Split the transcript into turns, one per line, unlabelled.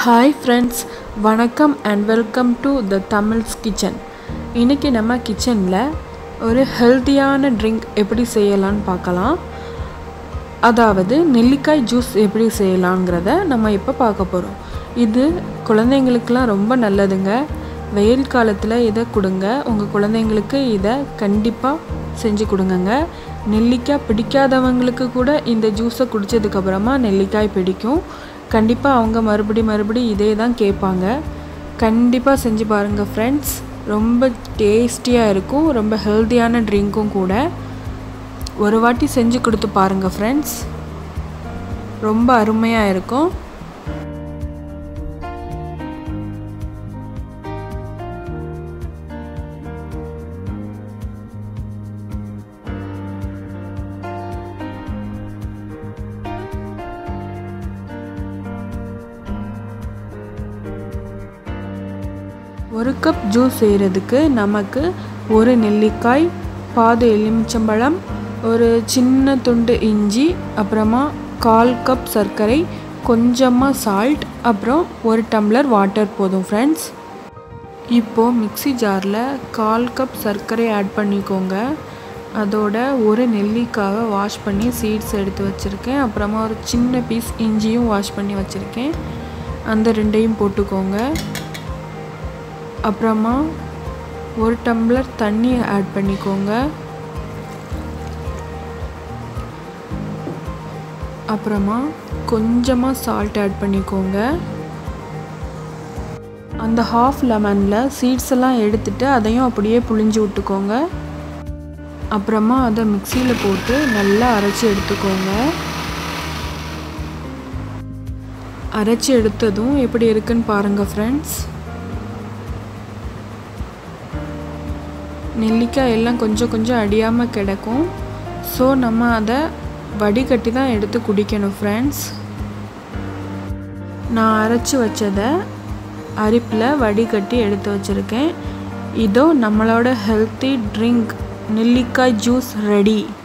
Hi friends, வணக்கம் and welcome to the Tamil's kitchen. இன்னைக்கு நம்ம கிச்சன்ல ஒரு ஹெல்தியான ட்ரிங்க் எப்படி செய்யலாம்னு பார்க்கலாம். அதாவது நெல்லிக்காய் ஜூஸ் எப்படி செய்யலாம்ங்கறத நம்ம இப்ப பார்க்க போறோம். இது குழந்தைகளுக்குலாம் ரொம்ப நல்லதுங்க. வெயில் காலத்துல இத கொடுங்க. உங்க குழந்தைகளுக்கு இத கண்டிப்பா செஞ்சு கொடுங்கங்க. நெல்லிக்காய் பிடிக்காதவங்களுக்கு கூட இந்த ஜூஸை குடிச்சதுக்கு அப்புறமா நெல்லிக்காய் பிடிக்கும். கண்டிப்பா அவங்க மறுபடி இதே தான் கேட்பாங்க. கண்டிப்பா செஞ்சு பாருங்க फ्रेंड्स. ரொம்ப டேஸ்டியா இருக்கும். ரொம்ப ஹெல்தியான ட்ரிங்க்கும் கூட. ஒரு வாட்டி செஞ்சு கொடுத்து பாருங்க फ्रेंड्स. ரொம்ப அருமையா இருக்கும். ஒரு கப் ஜூஸ் செய்யறதுக்கு நமக்கு ஒரு நெல்லிக்காய், பாதி எலுமிச்சம்பழம், ஒரு சின்ன துண்டு இஞ்சி, அப்புறமா 1/4 கப் சர்க்கரை, கொஞ்சமா சால்ட், அப்புறம் ஒரு டம்ளர் வாட்டர் போதும் फ्रेंड्स. இப்போ மிக்ஸி ஜார்ல 1/4 கப் சர்க்கரை ஆட் பண்ணிக்கோங்க. அதோட ஒரு நெல்லிக்காவை வாஷ் பண்ணி சீட்ஸ் எடுத்து வச்சிருக்கேன். அப்புறமா ஒரு சின்ன பீஸ் இஞ்சியும் வாஷ் பண்ணி வச்சிருக்கேன். அந்த ரெண்டையும் போட்டுக்கோங்க. அப்புறமா ஒரு டம்ளர் தண்ணி ஆட் பண்ணிக்கோங்க. அப்புறமா கொஞ்சமா சால்ட் ஆட் பண்ணிக்கோங்க. அந்த half லெமன்ல சீட்ஸ் எல்லாம் எடுத்துட்டு அதையும் அப்படியே புழிஞ்சு விட்டுக்கோங்க. அப்புறமா அதை மிக்ஸில போட்டு நல்லா அரைச்சு எடுத்துக்கோங்க. அரைச்சு எடுத்ததும் எப்படி இருக்குன்னு பாருங்க फ्रेंड्स. நெல்லிக்காய் எல்லாம் கொஞ்சம் அடியாம கிடக்கும். சோ நம்ம அதை வடிகட்டி தான் எடுத்து குடிக்கணும் फ्रेंड्स. நான் அரைச்சு வச்சதை அரிப்பில் வடிகட்டி எடுத்து வச்சிருக்கேன். இதோ நம்மளோட ஹெல்தி ட்ரிங்க் நெல்லிக்காய் ஜூஸ் ரெடி.